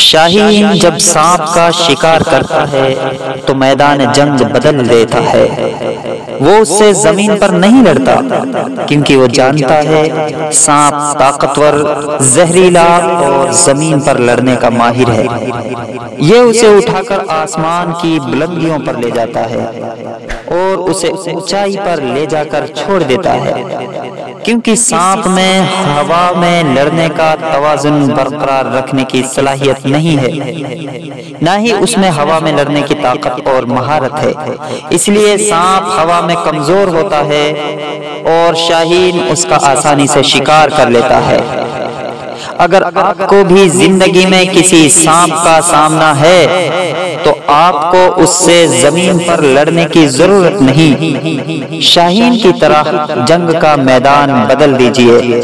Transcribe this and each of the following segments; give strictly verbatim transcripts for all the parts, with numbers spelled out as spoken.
شاہین جب سانپ کا شکار کرتا ہے تو میدان جنگ بدل دیتا ہے۔ وہ اس سے زمین پر نہیں لڑتا کیونکہ وہ جانتا ہے سانپ طاقتور، زہریلا اور زمین پر لڑنے کا ماہر ہے۔ یہ اسے اٹھا کر آسمان کی بلندیوں پر لے جاتا ہے اور اسے اونچائی پر لے جا کر چھوڑ دیتا ہے، کیونکہ سانپ میں ہوا میں لڑنے کا توازن برقرار رکھنے کی صلاحیت نہیں ہے، نہ ہی اس میں ہوا میں لڑنے کی طاقت اور مہارت ہے۔ اس لیے سانپ ہوا میں کمزور ہوتا ہے اور شاہین اس کا آسانی سے شکار کر لیتا ہے۔ اگر آپ کو بھی زندگی میں کسی سانپ کا سامنا ہے تو آپ کو اس سے زمین پر لڑنے کی ضرورت نہیں، شاہین کی طرح جنگ کا میدان بدل دیجئے۔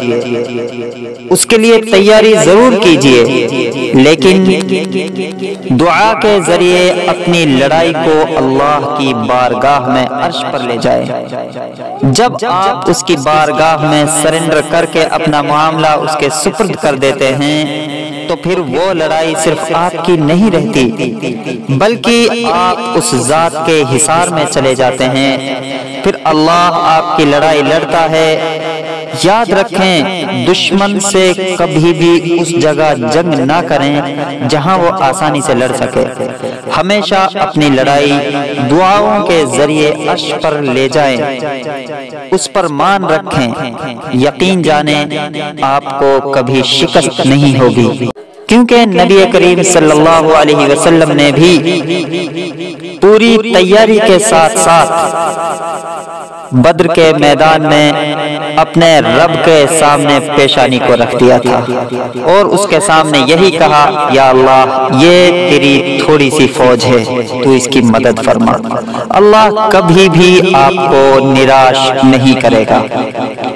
اس کے لیے تیاری ضرور کیجئے، لیکن دعا کے ذریعے اپنی لڑائی کو اللہ کی بارگاہ میں عرش پر لے جائیں۔ جب آپ اس کی بارگاہ میں سرنڈر کر کے اپنا معاملہ اس کے سپرد کر دیتے ہیں تو پھر وہ لڑائی صرف آپ کی نہیں رہتی بلکہ آپ اس ذات کے حصار میں چلے جاتے ہیں۔ پھر اللہ آپ کی لڑائی لڑتا ہے۔ یاد رکھیں، دشمن سے کبھی بھی اس جگہ جنگ نہ کریں جہاں وہ آسانی سے لڑ سکے۔ ہمیشہ اپنی لڑائی دعاؤں کے ذریعے عرش پر لے جائیں، اس پر مان رکھیں، یقین جانیں آپ کو کبھی شکست نہیں ہوگی، کیونکہ نبی کریم صلی اللہ علیہ وسلم نے بھی پوری تیاری کے ساتھ ساتھ بدر کے میدان میں اپنے رب کے سامنے پیشانی کو رکھ دیا تھا اور اس کے سامنے یہی کہا، یا اللہ یہ تیری تھوڑی سی فوج ہے، تو اس کی مدد فرما۔ اللہ کبھی بھی آپ کو نراش نہیں کرے گا۔